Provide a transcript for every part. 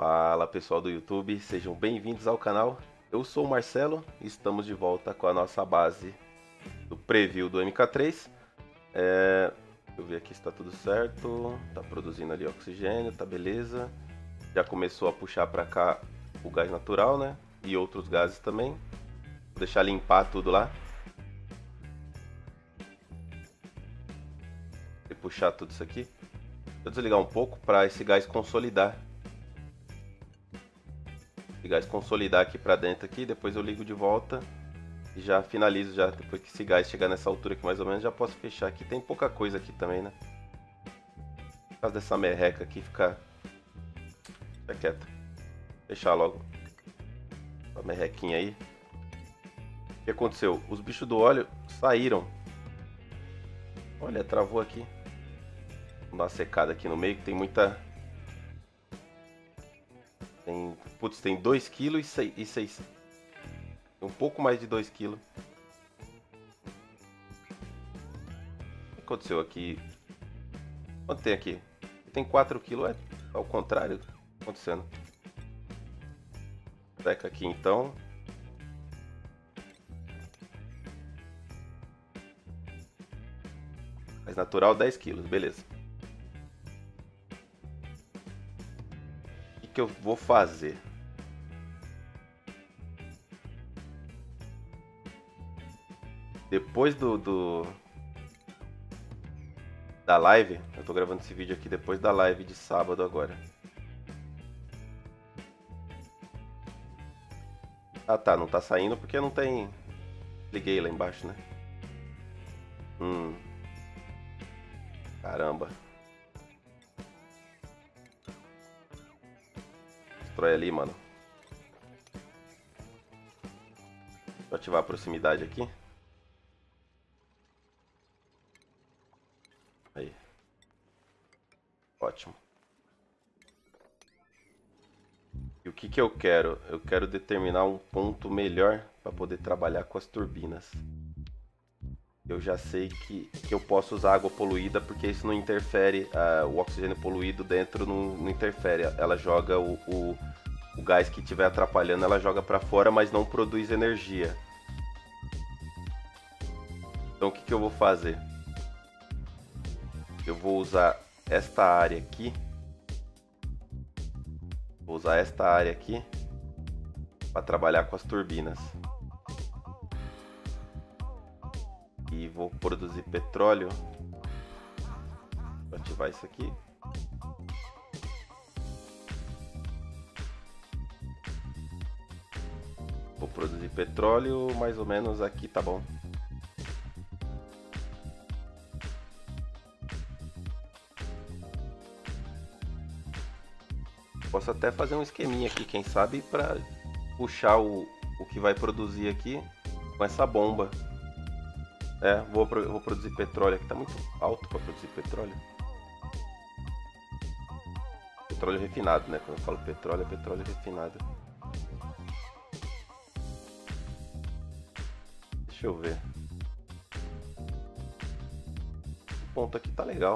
Fala pessoal do YouTube, sejam bem-vindos ao canal. Eu sou o Marcelo e estamos de volta com a nossa base do preview do MK3. Deixa eu ver aqui se está tudo certo. Tá produzindo ali oxigênio, tá beleza. Já começou a puxar para cá o gás natural, né? E outros gases também. Vou deixar limpar tudo lá. E puxar tudo isso aqui. Vou desligar um pouco para esse gás consolidar. Gás consolidar aqui pra dentro aqui, depois eu ligo de volta e já finalizo já, depois que esse gás chegar nessa altura aqui mais ou menos, já posso fechar aqui. Tem pouca coisa aqui também, né? Por causa dessa merreca aqui, fica quieto. Fechar logo a merrequinha aí. O que aconteceu? Os bichos do óleo saíram. Olha, travou aqui. Vou dar uma secada aqui no meio, que tem muita... Tem 2 kg e 6. Um pouco mais de 2 kg. O que aconteceu aqui? Quanto tem aqui? Tem 4 kg, é ao contrário. O que está acontecendo? Seca aqui então. Mais natural 10 kg, beleza. O que eu vou fazer? Depois da live, eu tô gravando esse vídeo aqui depois da live de sábado agora. Ah tá, não tá saindo porque não tem... Liguei lá embaixo, né? Caramba. Destrói ali, mano. Vou ativar a proximidade aqui. Aí. Ótimo. E o que eu quero? Eu quero determinar um ponto melhor para poder trabalhar com as turbinas. Eu já sei que eu posso usar água poluída porque isso não interfere, o oxigênio poluído dentro não interfere. Ela joga o gás que estiver atrapalhando, ela joga para fora, mas não produz energia. Então o que eu vou fazer? Eu vou usar esta área aqui. Vou usar esta área aqui para trabalhar com as turbinas. E vou produzir petróleo. Vou ativar isso aqui. Vou produzir petróleo mais ou menos aqui, tá bom. Posso até fazer um esqueminha aqui, quem sabe, para puxar o que vai produzir aqui com essa bomba. Vou produzir petróleo aqui, tá muito alto para produzir petróleo. Petróleo refinado, né? Quando eu falo petróleo, é petróleo refinado. Deixa eu ver. O ponto aqui tá legal.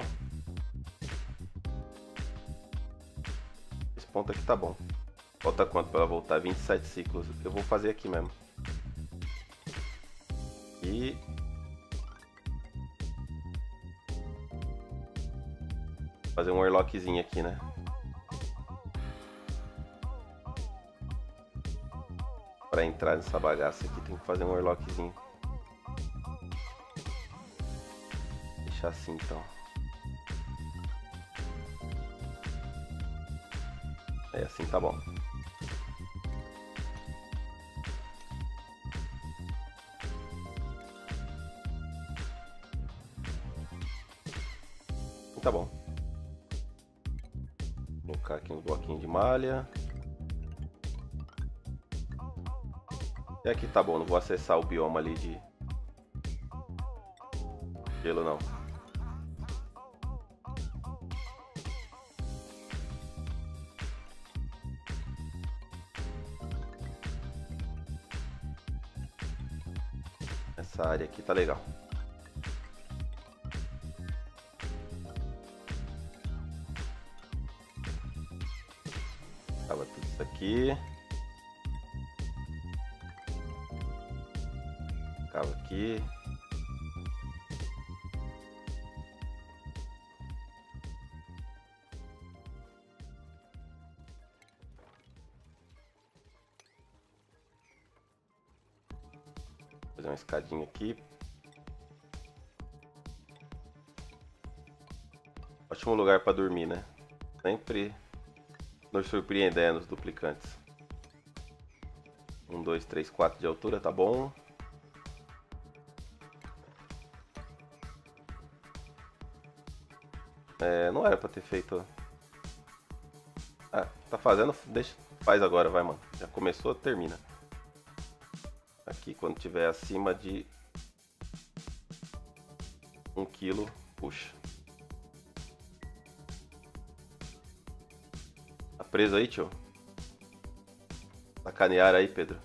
Esse ponto aqui tá bom. Falta quanto para ela voltar? 27 ciclos. Eu vou fazer aqui mesmo. E... fazer um airlockzinho aqui, né? Para entrar nessa bagaça aqui tem que fazer um airlockzinho. Deixar assim então. Assim tá bom. Tá bom. Vou colocar aqui um bloquinho de malha. E aqui tá bom, não vou acessar o bioma ali de gelo não. Essa área aqui tá legal. Tava tudo isso aqui. Cava aqui. Fazer uma escadinha aqui. Ótimo lugar para dormir, né? Sempre nos surpreendendo os duplicantes. 1, 2, 3, 4 de altura, tá bom. Não era pra ter feito. Ah, tá fazendo? Deixa, faz agora, vai, mano. Já começou, termina. Aqui, quando tiver acima de 1 quilo, puxa. Tá preso aí, tio? Sacanear aí, Pedro.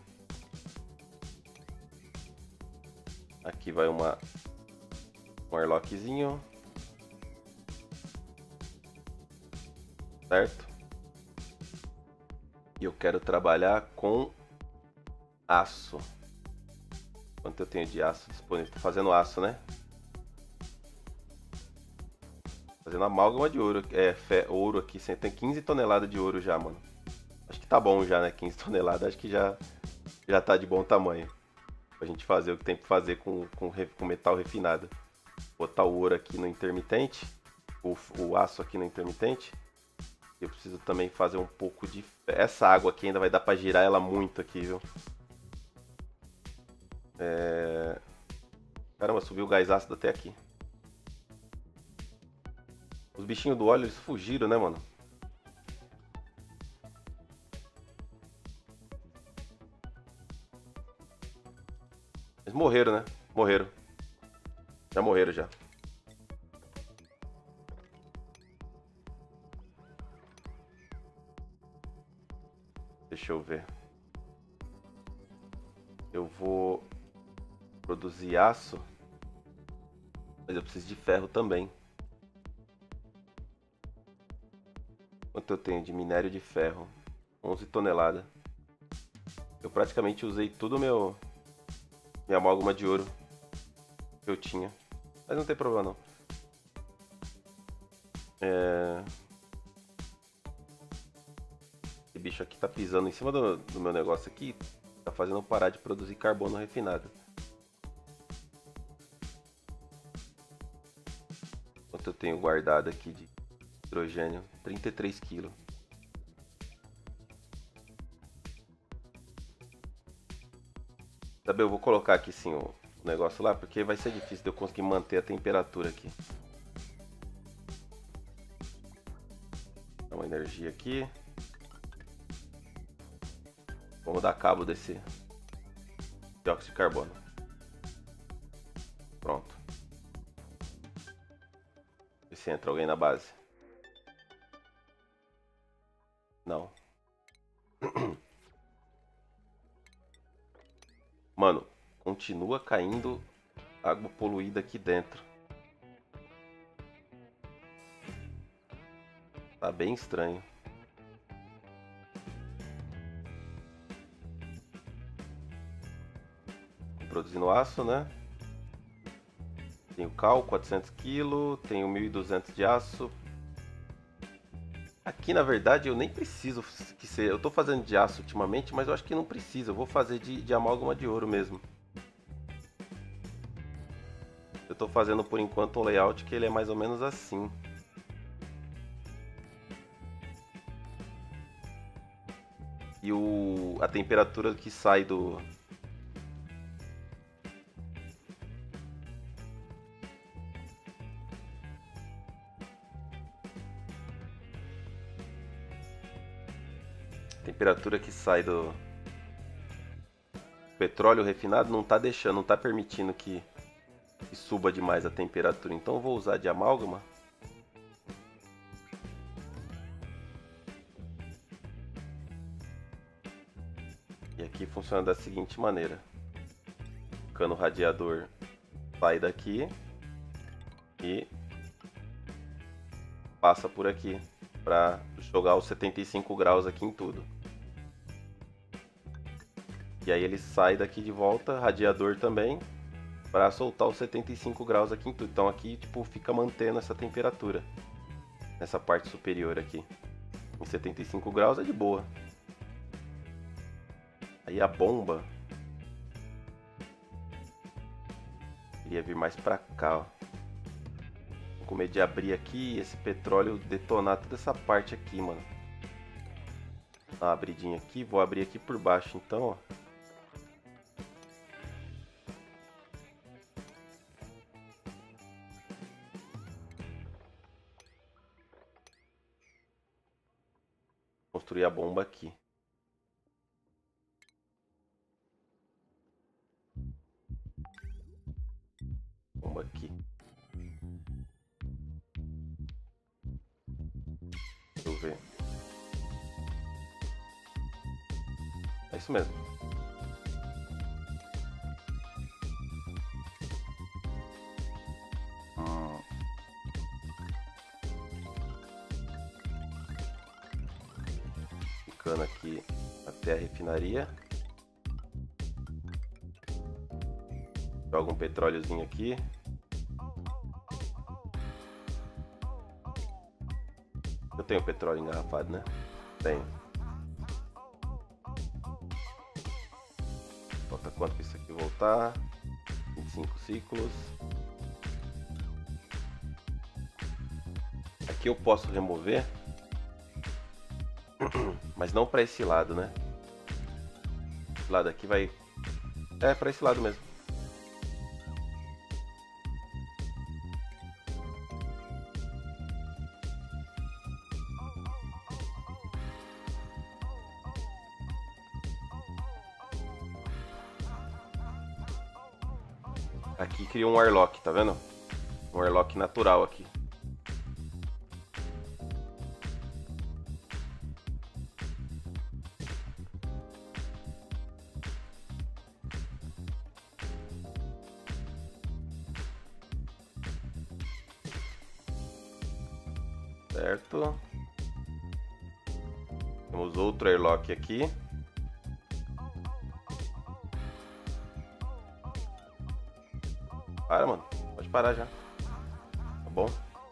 Aqui vai um airlockzinho. Certo? E eu quero trabalhar com aço. Quanto eu tenho de aço disponível? Tô fazendo aço, né? Fazendo amálgama de ouro. Ouro aqui. Tem 15 toneladas de ouro já, mano. Acho que tá bom já, né? 15 toneladas. Acho que já tá de bom tamanho. Pra gente fazer o que tem que fazer com metal refinado. Botar o ouro aqui no intermitente. O aço aqui no intermitente. Eu preciso também fazer um pouco de... Essa água aqui ainda vai dar pra girar ela muito aqui, viu? Caramba, subiu o gás ácido até aqui. Os bichinhos do óleo, eles fugiram, né, mano? Eles morreram, né? Morreram. Já morreram, já. Deixa eu ver. Eu vou produzir aço, mas eu preciso de ferro também. Quanto eu tenho de minério de ferro? 11 toneladas. Eu praticamente usei tudo minha amálgama de ouro que eu tinha. Mas não tem problema não. Esse bicho aqui tá pisando em cima do meu negócio aqui. Tá fazendo eu parar de produzir carbono refinado. Quanto eu tenho guardado aqui de hidrogênio? 33 quilos. Sabe, eu vou colocar aqui sim o negócio lá, porque vai ser difícil de eu conseguir manter a temperatura aqui. Dá uma energia aqui. Vamos dar cabo desse dióxido de carbono. Pronto. Vê se entra alguém na base. Não. Mano, continua caindo água poluída aqui dentro. Tá bem estranho. Tô produzindo aço, né? Tenho cal, 400 kg. Tenho 1.200 de aço. Aqui, na verdade, eu nem preciso que seja... Eu tô fazendo de aço ultimamente, mas eu acho que não precisa. Eu vou fazer de amálgama de ouro mesmo. Eu tô fazendo, por enquanto, um layout que ele é mais ou menos assim. E a temperatura que sai do... A temperatura que sai do petróleo refinado não tá deixando, não tá permitindo que suba demais a temperatura. Então eu vou usar de amálgama. E aqui funciona da seguinte maneira. O cano radiador sai daqui e passa por aqui para jogar os 75 graus aqui em tudo. E aí ele sai daqui de volta, radiador também, para soltar os 75 graus aqui em tudo. Então aqui tipo fica mantendo essa temperatura nessa parte superior aqui. Em 75 graus é de boa. Aí a bomba iria vir mais pra cá, ó. Com medo de abrir aqui e esse petróleo detonar toda essa parte aqui, mano. Dá uma abridinha aqui, vou abrir aqui por baixo então, ó. Construir a bomba aqui. Bomba aqui. Deixa eu ver. É isso mesmo. Ficando aqui até a refinaria. Joga um petróleozinho aqui. Eu tenho petróleo engarrafado, né? Tenho. Falta quanto pra isso aqui voltar? 25 ciclos. Aqui eu posso remover, mas não para esse lado, né? Esse lado aqui vai... É, para esse lado mesmo. Aqui criou um airlock, tá vendo? Um airlock natural aqui. Certo. Temos outro airlock aqui. Para, mano. Pode parar já. Tá bom?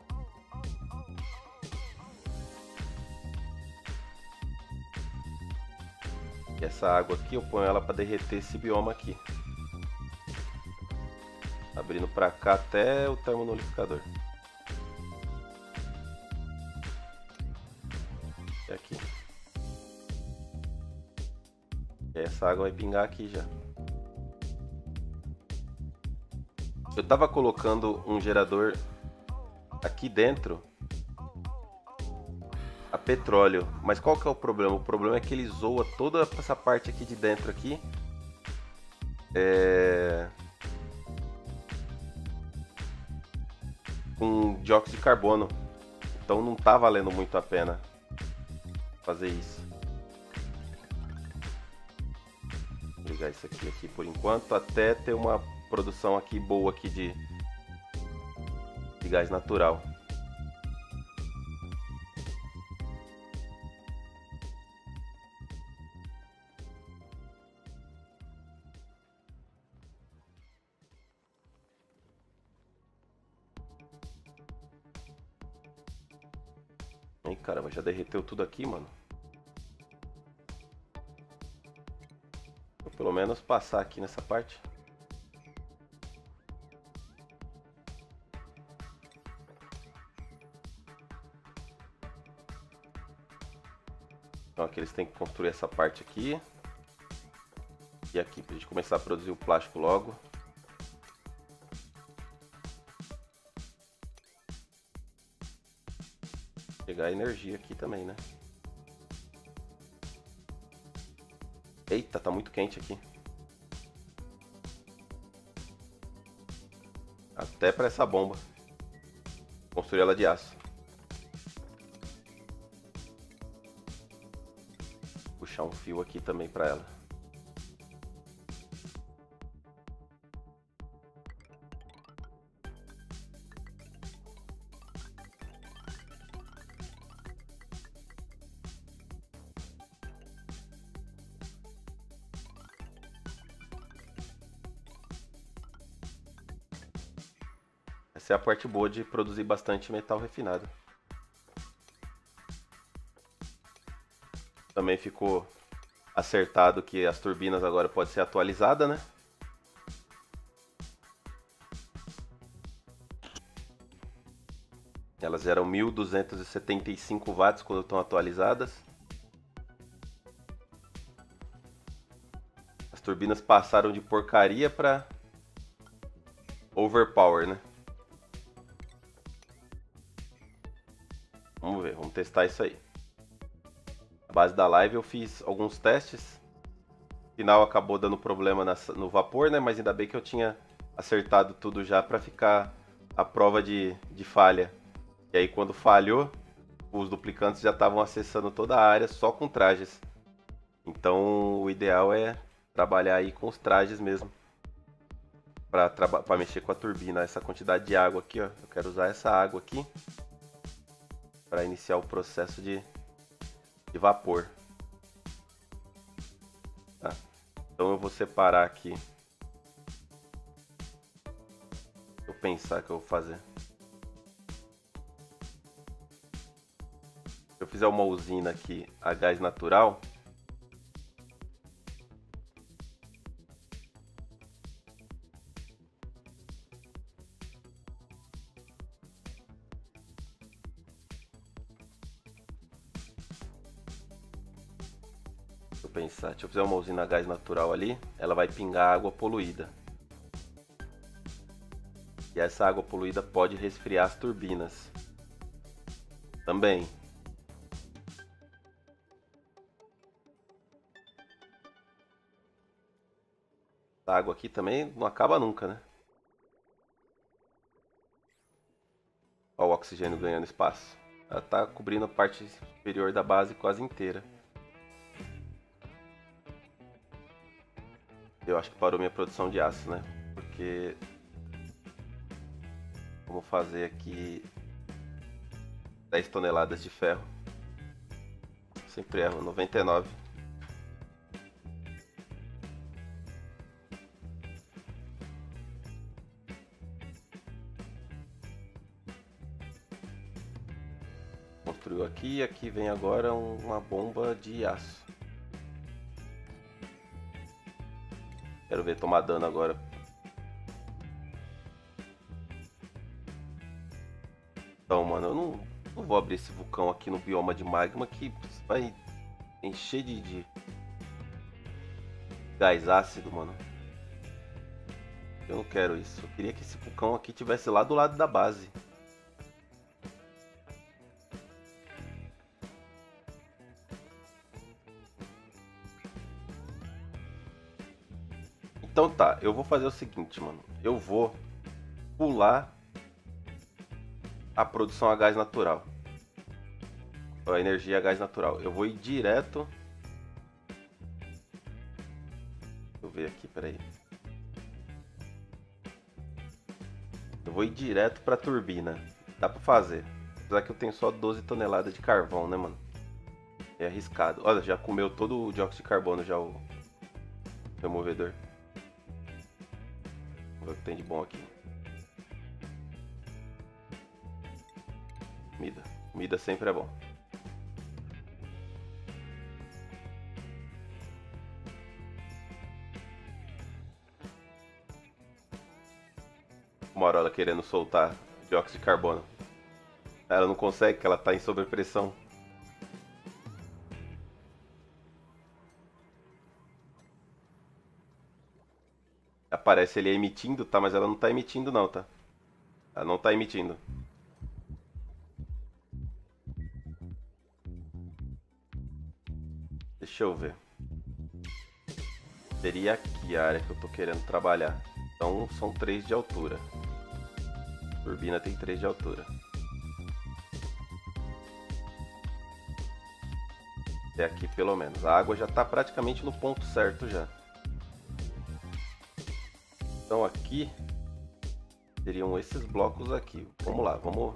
E essa água aqui eu ponho ela para derreter esse bioma aqui. Abrindo para cá até o termonolificador. E aqui. E essa água vai pingar aqui já. Eu tava colocando um gerador aqui dentro a petróleo, mas qual que é o problema? O problema é que ele zoa toda essa parte aqui de dentro aqui. Com dióxido de carbono. Então não tá valendo muito a pena fazer isso. Vou ligar isso aqui por enquanto até ter uma produção aqui boa aqui de gás natural. Ai, caramba, já derreteu tudo aqui, mano. Vou pelo menos passar aqui nessa parte. Então aqui eles têm que construir essa parte aqui. E aqui, pra gente começar a produzir o plástico logo. Pegar a energia aqui também, né? Eita, tá muito quente aqui. Até para essa bomba. Construir ela de aço. Puxar um fio aqui também para ela. Essa é a parte boa de produzir bastante metal refinado. Também ficou acertado que as turbinas agora podem ser atualizadas, né? Elas eram 1275 watts quando estão atualizadas. As turbinas passaram de porcaria para overpower, né? Vamos ver, vamos testar isso aí. Na base da live eu fiz alguns testes. No final acabou dando problema no vapor, né? Mas ainda bem que eu tinha acertado tudo já para ficar a prova de falha. E aí quando falhou, os duplicantes já estavam acessando toda a área só com trajes. Então o ideal é trabalhar aí com os trajes mesmo. Para mexer com a turbina. Essa quantidade de água aqui, ó. Eu quero usar essa água aqui para iniciar o processo de vapor. Tá. Então eu vou separar aqui. Deixa eu pensar o que eu vou fazer. Se eu fizer uma usina aqui a gás natural, deixa eu fizer uma usina a gás natural ali, ela vai pingar água poluída. E essa água poluída pode resfriar as turbinas. Também. Essa água aqui também não acaba nunca, né? Olha o oxigênio ganhando espaço. Ela está cobrindo a parte superior da base quase inteira. Eu acho que parou minha produção de aço, né? Porque vamos fazer aqui 10 toneladas de ferro. Sempre erro, 99. Construiu aqui e aqui vem agora uma bomba de aço. Quero ver tomar dano agora. Então, mano, eu não vou abrir esse vulcão aqui no bioma de magma que vai encher de gás ácido, mano. Eu não quero isso. Eu queria que esse vulcão aqui tivesse lá do lado da base. Então tá, eu vou fazer o seguinte, mano. Eu vou pular a produção a gás natural. A energia a gás natural. Eu vou ir direto. Deixa eu ver aqui, peraí. Eu vou ir direto pra turbina. Dá pra fazer. Apesar que eu tenho só 12 toneladas de carvão, né, mano? É arriscado. Olha, já comeu todo o dióxido de carbono já o removedor. Vamos ver o que tem de bom aqui. Comida. Comida sempre é bom. Uma hora ela querendo soltar dióxido de carbono. Ela não consegue, porque ela tá em sobrepressão. Aparece ele emitindo, tá? Mas ela não tá emitindo não, tá? Ela não tá emitindo. Deixa eu ver. Seria aqui a área que eu tô querendo trabalhar. Então são 3 de altura. A turbina tem 3 de altura. Até aqui pelo menos. A água já tá praticamente no ponto certo já. Então aqui seriam esses blocos aqui. Vamos lá, vamos...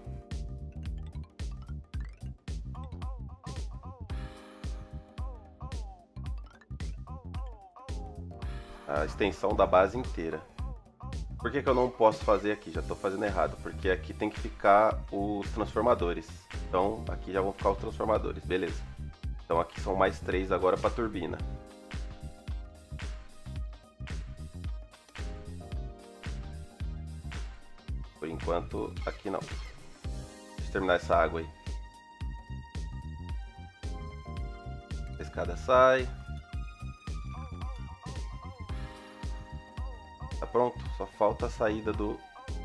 A extensão da base inteira. Por que que eu não posso fazer aqui? Já estou fazendo errado, porque aqui tem que ficar os transformadores. Então aqui já vão ficar os transformadores, beleza. Então aqui são mais 3 agora para a turbina. Por enquanto, aqui não. Deixa eu terminar essa água aí. A escada sai. Tá pronto, só falta a saída do...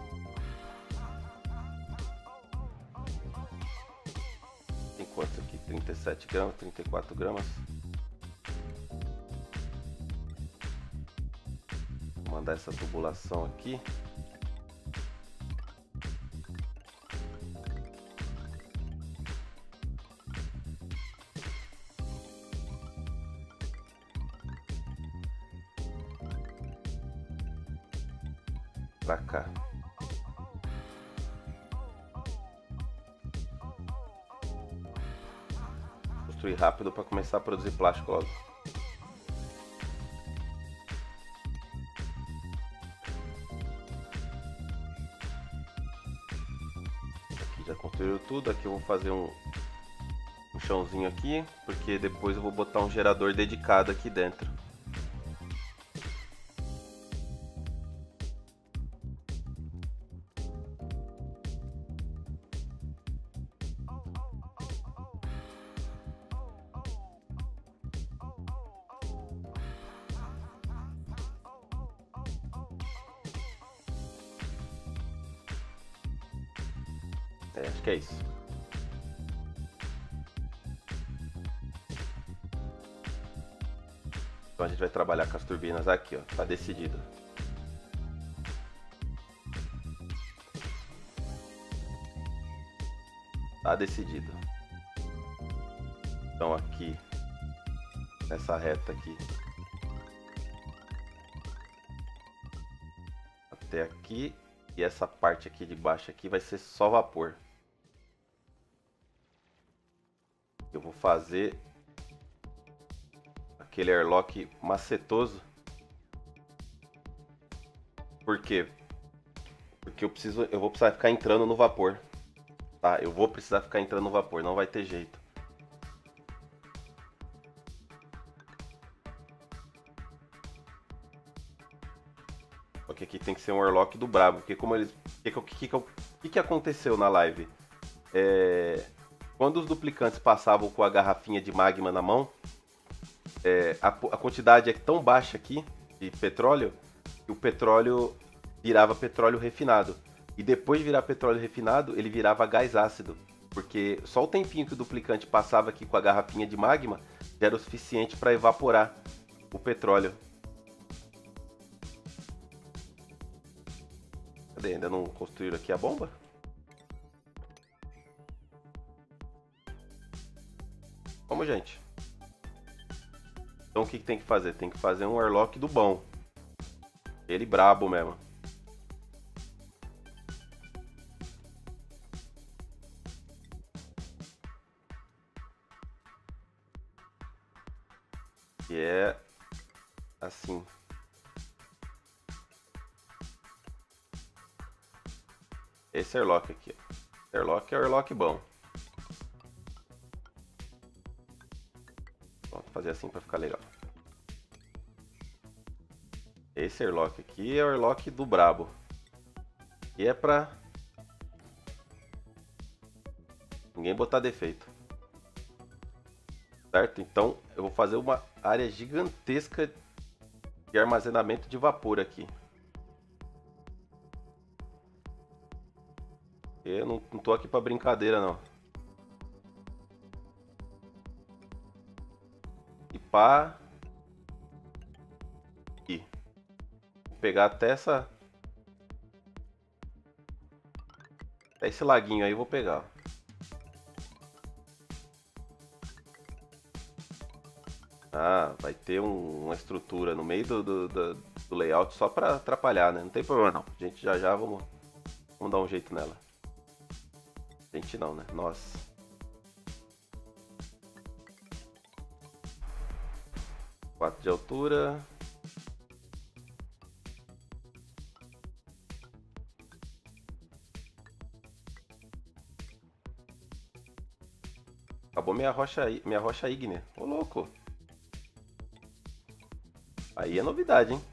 Tem quanto aqui? 37 gramas, 34 gramas. Vou mandar essa tubulação aqui. Pra cá. Construir rápido para começar a produzir plástico logo. Aqui já construiu tudo. Aqui eu vou fazer um chãozinho aqui, porque depois eu vou botar um gerador dedicado aqui dentro. Acho que é isso. Então a gente vai trabalhar com as turbinas aqui, ó. Tá decidido. Tá decidido. Então aqui, nessa reta aqui, até aqui, e essa parte aqui de baixo aqui vai ser só vapor. Eu vou fazer aquele airlock macetoso. Por quê? Porque eu vou precisar ficar entrando no vapor. Tá, eu vou precisar ficar entrando no vapor, não vai ter jeito. Porque aqui tem que ser um airlock do brabo, porque como eles... O que aconteceu na live? Quando os duplicantes passavam com a garrafinha de magma na mão, a quantidade é tão baixa aqui de petróleo, que o petróleo virava petróleo refinado. E depois de virar petróleo refinado, ele virava gás ácido. Porque só o tempinho que o duplicante passava aqui com a garrafinha de magma já era o suficiente para evaporar o petróleo. Cadê? Ainda não construíram aqui a bomba? Vamos, gente. Então o que tem que fazer? Tem que fazer um airlock do bom. Ele brabo mesmo. Que é assim. Esse airlock aqui, ó. Airlock é o airlock bom. Vou fazer assim para ficar legal. Esse airlock aqui é o airlock do brabo. E é pra ninguém botar defeito. Certo? Então eu vou fazer uma área gigantesca de armazenamento de vapor aqui. Eu não tô aqui pra brincadeira não. E pá. Aqui. Vou pegar até esse laguinho aí eu vou pegar. Ah, vai ter uma estrutura no meio do layout só pra atrapalhar, né? Não tem problema não. A gente já vamos dar um jeito nela. Gente não, né? Nós. Quatro de altura. minha rocha ígnea. Ô, louco. Aí é novidade, hein?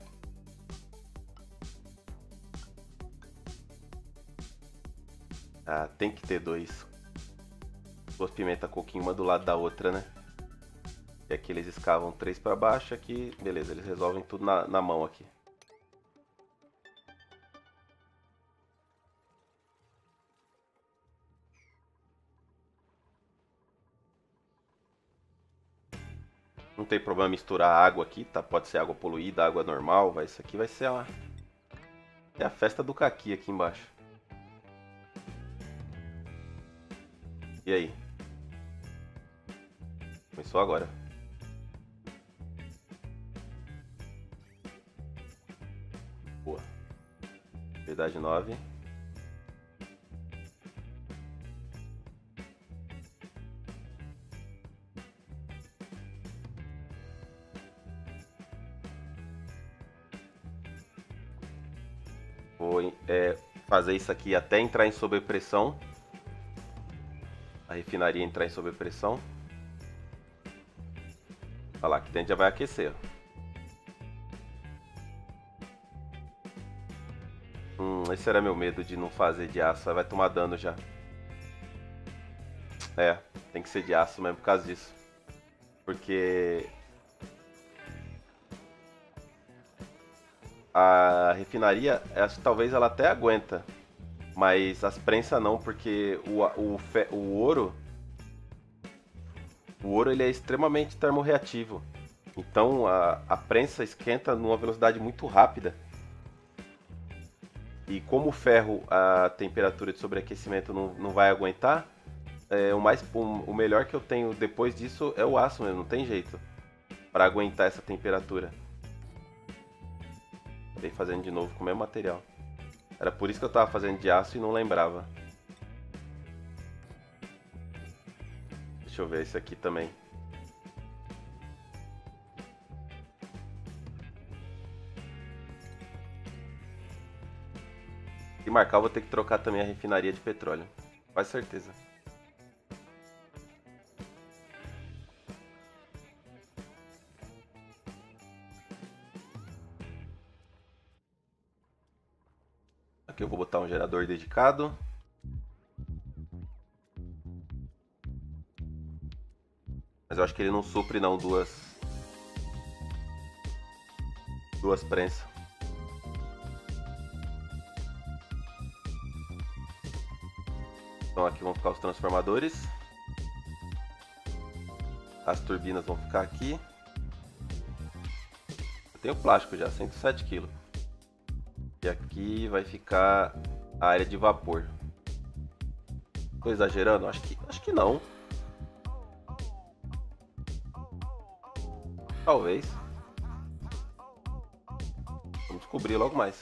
Ah, tem que ter duas pimenta coquinho uma do lado da outra, né? E aqui eles escavam 3 pra baixo, aqui, beleza, eles resolvem tudo na mão aqui. Não tem problema misturar água aqui, tá? Pode ser água poluída, água normal, isso aqui vai ser a festa do caqui aqui embaixo. E aí? Começou agora. Boa. Verdade 9. Vou fazer isso aqui até entrar em sobrepressão. A refinaria entrar em sobrepressão. Olha lá, aqui dentro já vai aquecer. Esse era meu medo de não fazer de aço. Vai tomar dano já. É, tem que ser de aço mesmo por causa disso. Porque a refinaria, talvez ela até aguenta. Mas as prensas não, porque o ouro ele é extremamente termorreativo. Então a prensa esquenta numa velocidade muito rápida. E como o ferro, a temperatura de sobreaquecimento não vai aguentar, o melhor que eu tenho depois disso é o aço mesmo, não tem jeito para aguentar essa temperatura. Acabei fazendo de novo com o mesmo material. Era por isso que eu tava fazendo de aço e não lembrava. Deixa eu ver esse aqui também. Se marcar, eu vou ter que trocar também a refinaria de petróleo. Quase certeza. Aqui eu vou botar um gerador dedicado. Mas eu acho que ele não supre não duas prensas. Então aqui vão ficar os transformadores. As turbinas vão ficar aqui. Eu tenho plástico já, 107 kg. E aqui vai ficar a área de vapor. Estou exagerando? Acho que não. Talvez. Vamos descobrir logo mais.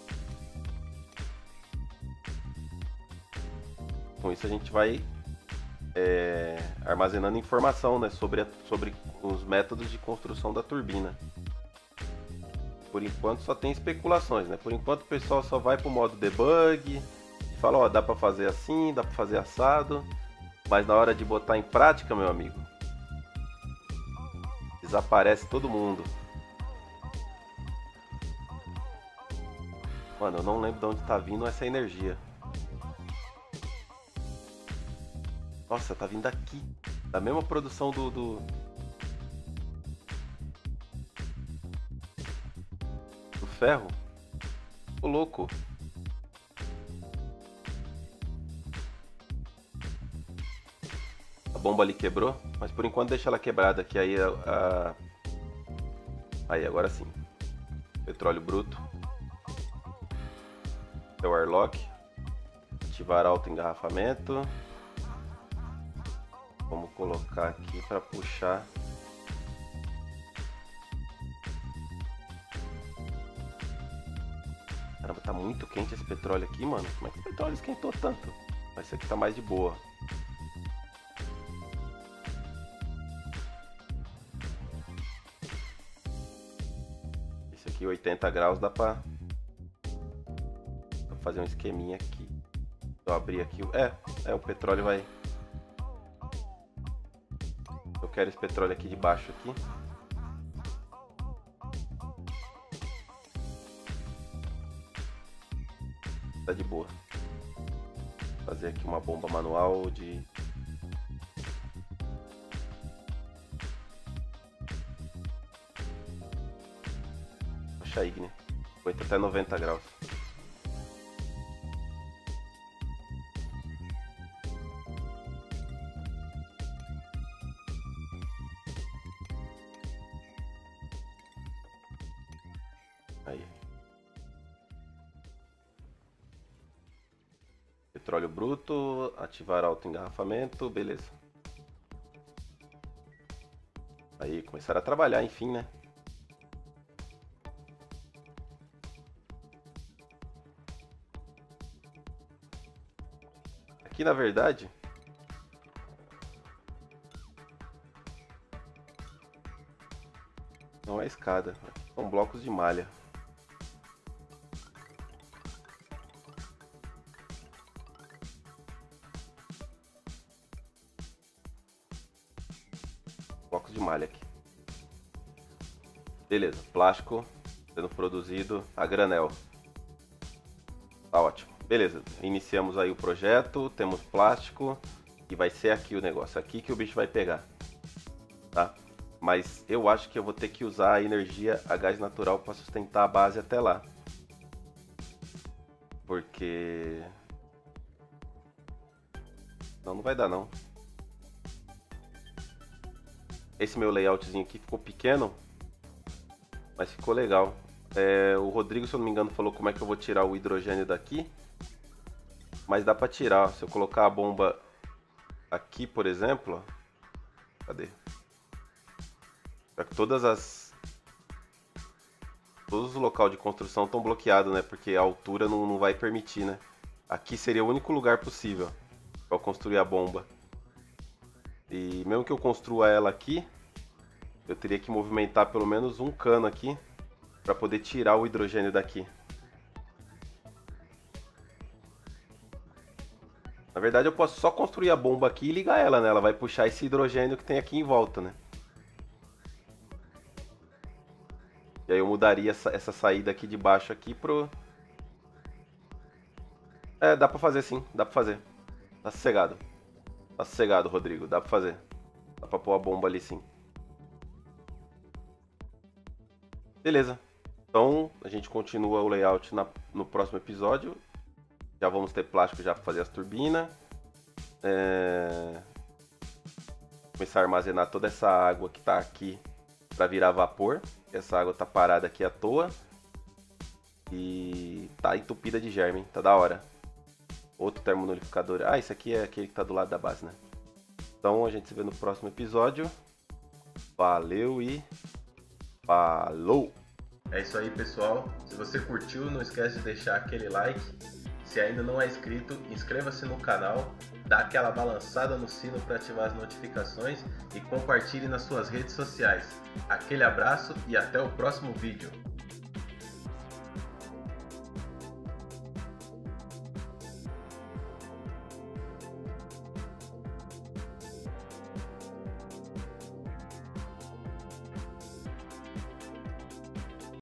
Com isso a gente vai armazenando informação, né, sobre os métodos de construção da turbina. Por enquanto só tem especulações, né? Por enquanto o pessoal só vai para o modo debug e fala, ó, dá para fazer assim, dá para fazer assado, mas na hora de botar em prática, meu amigo, desaparece todo mundo. Mano, eu não lembro de onde tá vindo essa energia. Nossa, tá vindo daqui. Da mesma produção do ferro. Ô louco. A bomba ali quebrou, mas por enquanto deixa ela quebrada, que aí aí agora sim. Petróleo bruto. É o airlock. Ativar auto engarrafamento. Vamos colocar aqui para puxar. Caramba, tá muito quente esse petróleo aqui, mano. Como é que o petróleo esquentou tanto? Mas esse aqui tá mais de boa. Esse aqui, 80 graus, dá pra fazer um esqueminha aqui. Eu abrir aqui. O petróleo vai quero esse petróleo aqui de baixo aqui. Tá de boa. Vou fazer aqui uma bomba manual de... Baixa ígnea. Aguenta até 90 graus. Aí. Petróleo bruto, ativar auto engarrafamento, beleza. Aí, começaram a trabalhar, enfim, né? Aqui, na verdade, não é escada, são blocos de malha. Blocos de malha aqui. Beleza, plástico sendo produzido a granel. Tá ótimo. Beleza, iniciamos aí o projeto, temos plástico e vai ser aqui o negócio, aqui que o bicho vai pegar, tá? Mas eu acho que eu vou ter que usar a energia a gás natural para sustentar a base até lá. Porque... não vai dar não. Esse meu layoutzinho aqui ficou pequeno, mas ficou legal. O Rodrigo, se eu não me engano, falou como é que eu vou tirar o hidrogênio daqui. Mas dá pra tirar, ó. Se eu colocar a bomba aqui, por exemplo, ó. Cadê? Todos os locais de construção estão bloqueados, né? Porque a altura não vai permitir, né? Aqui seria o único lugar possível para eu construir a bomba. E mesmo que eu construa ela aqui, eu teria que movimentar pelo menos um cano aqui para poder tirar o hidrogênio daqui. Na verdade, eu posso só construir a bomba aqui e ligar ela, né? Ela vai puxar esse hidrogênio que tem aqui em volta, né? E aí eu mudaria essa saída aqui de baixo aqui pro... dá pra fazer sim, dá pra fazer. Tá sossegado. Tá sossegado, Rodrigo, dá pra fazer. Dá pra pôr a bomba ali sim. Beleza. Então, a gente continua o layout no próximo episódio. Já vamos ter plástico já para fazer as turbinas. Começar a armazenar toda essa água que está aqui para virar vapor. Essa água tá parada aqui à toa. E tá entupida de germe, tá da hora. Outro termonolificador. Ah, esse aqui é aquele que tá do lado da base, né? Então a gente se vê no próximo episódio. Valeu e falou! É isso aí, pessoal. Se você curtiu, não esquece de deixar aquele like. Se ainda não é inscrito, inscreva-se no canal, dá aquela balançada no sino para ativar as notificações e compartilhe nas suas redes sociais. Aquele abraço e até o próximo vídeo.